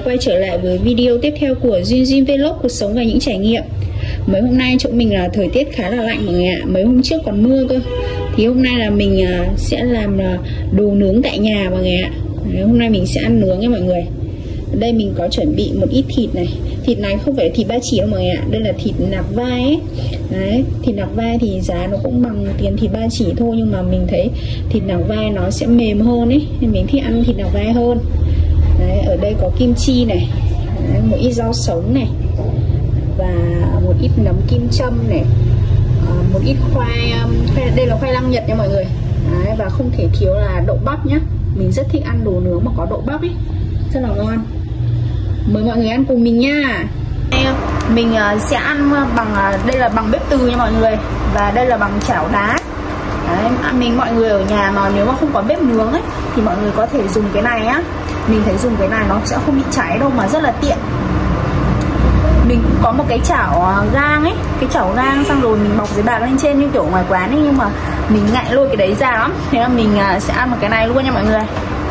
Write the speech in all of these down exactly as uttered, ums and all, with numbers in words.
quay trở lại với video tiếp theo của Duyên Duyên Vlog, cuộc sống và những trải nghiệm. Mấy hôm nay chỗ mình là thời tiết khá là lạnh mọi người ạ. Mấy hôm trước còn mưa cơ. Thì hôm nay là mình sẽ làm đồ nướng tại nhà mọi người ạ. Đấy, hôm nay mình sẽ ăn nướng nha mọi người. Ở đây mình có chuẩn bị một ít thịt này. Thịt này không phải là thịt ba chỉ đâu mọi người ạ. Đây là thịt nạc vai ấy. Đấy, thịt nạc vai thì giá nó cũng bằng tiền thịt ba chỉ thôi, nhưng mà mình thấy thịt nạc vai nó sẽ mềm hơn ấy, nên mình thích ăn thịt nạc vai hơn. Đấy, ở đây có kim chi này. Đấy, một ít rau sống này. Và một ít nấm kim châm này. À, một ít khoai, khoai, đây là khoai lang Nhật nha mọi người. Đấy, và không thể thiếu là đậu bắp nhá. Mình rất thích ăn đồ nướng mà có đậu bắp ấy, rất là ngon. Mời mọi người ăn cùng mình nha. Mình sẽ ăn bằng, đây là bằng bếp từ nha mọi người. Và đây là bằng chảo đá. Đấy, mình mọi người ở nhà mà nếu mà không có bếp nướng ấy thì mọi người có thể dùng cái này á. Mình thấy dùng cái này nó sẽ không bị cháy đâu, mà rất là tiện. Mình cũng có một cái chảo gang ấy, cái chảo gang xong rồi mình bọc giấy bạc lên trên như kiểu ngoài quán ấy, nhưng mà mình ngại lôi cái đấy ra lắm, thế là mình sẽ ăn một cái này luôn nha mọi người.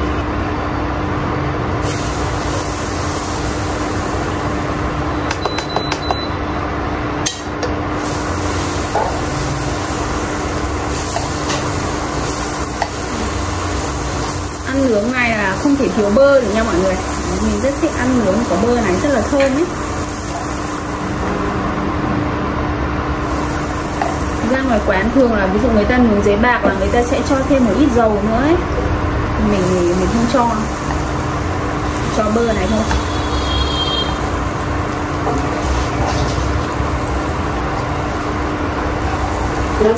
Ăn nướng này là không thể thiếu bơ được nha mọi người. Mình rất thích ăn nướng có bơ này, rất là thơm ấy. Ra ngoài quán thường là ví dụ người ta nướng giấy bạc là người ta sẽ cho thêm một ít dầu nữa ấy. Mình thì mình không cho, cho bơ này thôi. Được.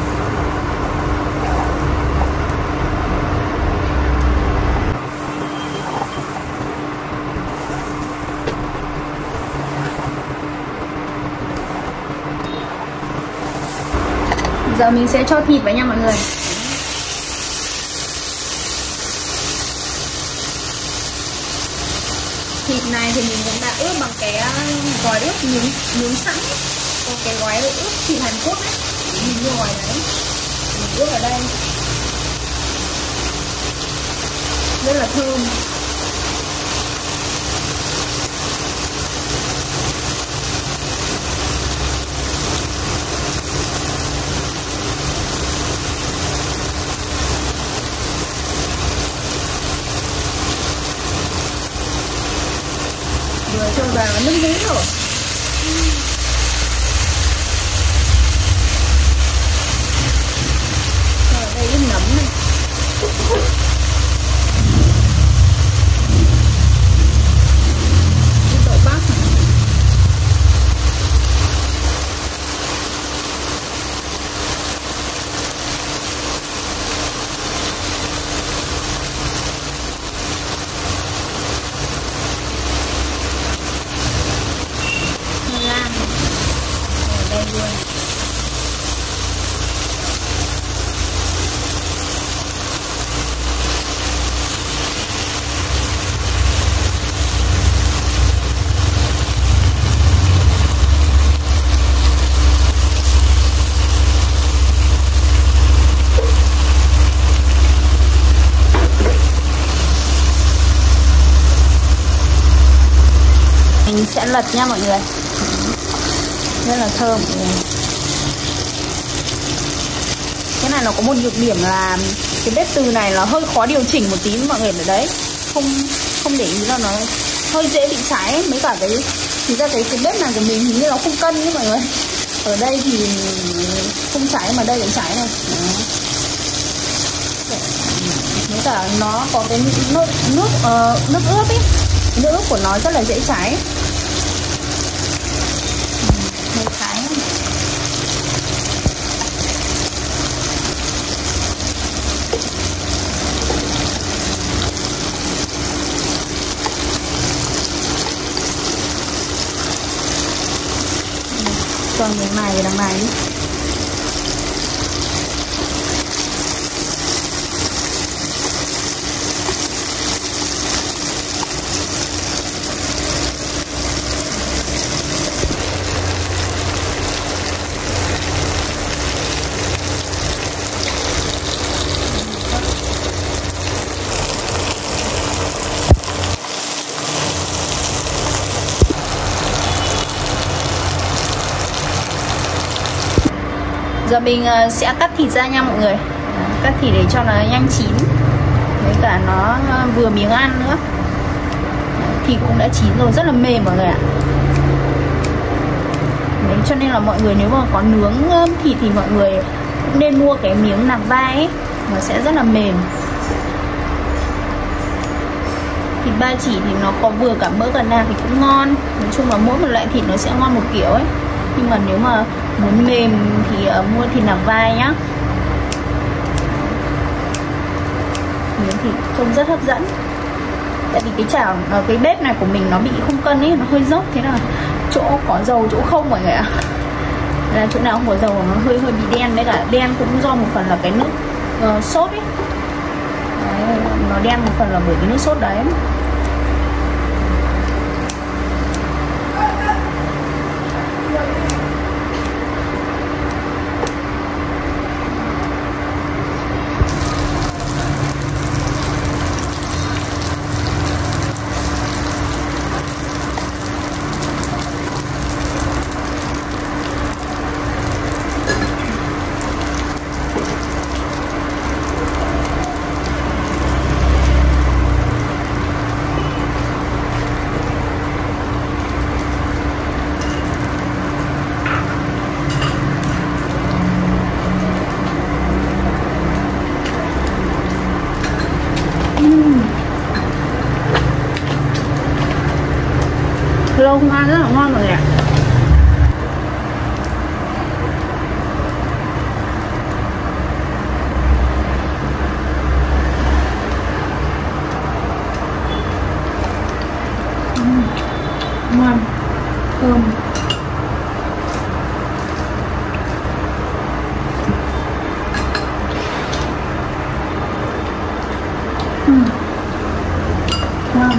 Giờ mình sẽ cho thịt vào nha mọi người. Thịt này thì mình cũng đã ướp bằng cái gói ướp nướng, nướng sẵn ấy. Có cái gói ướp thịt Hàn Quốc ấy, mình mua ngoài đấy. Mình ướp ở đây rất là thơm. Vừa cho vào nước nướng rồi. Rồi đây ít nấm này. Ít đậu bắp này. Đây luôn. Mình sẽ lật nha mọi người. Rất là thơm. Cái này nó có một nhược điểm là cái bếp từ này là hơi khó điều chỉnh một tí mọi người ở đấy. Không không để ý là nó hơi dễ bị cháy ấy. Mấy cả cái thì ra cái, cái bếp này của mình hình như nó không cân nhé mọi người. Ở đây thì không cháy mà đây lại cháy này. Mấy cả nó có cái nước nước uh, nước ướp ấy. Nước ướp của nó rất là dễ cháy. Cho miếng này về đằng này đi. Giờ mình sẽ cắt thịt ra nha mọi người. Cắt thịt để cho nó nhanh chín, với cả nó vừa miếng ăn nữa. Thịt cũng đã chín rồi, rất là mềm mọi người ạ. Đấy, cho nên là mọi người nếu mà có nướng thịt thì mọi người cũng nên mua cái miếng nạc vai ấy, nó sẽ rất là mềm. Thịt ba chỉ thì nó có vừa cả mỡ cả nạc thì cũng ngon. Nói chung là mỗi một loại thịt nó sẽ ngon một kiểu ấy. Nhưng mà nếu mà muốn mềm thì uh, mua thịt nạc vai nhá. Miếng thịt trông rất hấp dẫn. Tại vì cái chảo, cái bếp này của mình nó bị không cân ấy, nó hơi dốc, thế là chỗ có dầu chỗ không mọi người ạ. Là chỗ nào không có dầu nó hơi hơi bị đen, với cả đen cũng do một phần là cái nước uh, sốt ấy. Đấy, nó đen một phần là bởi cái nước sốt đấy. Lâu không ăn rất là ngon rồi ạ. uhm, Ngon, thơm. uhm, Ngon.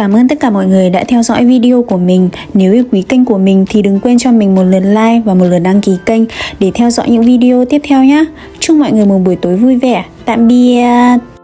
Cảm ơn tất cả mọi người đã theo dõi video của mình. Nếu yêu quý kênh của mình thì đừng quên cho mình một lượt like và một lượt đăng ký kênh để theo dõi những video tiếp theo nhé. Chúc mọi người một buổi tối vui vẻ. Tạm biệt.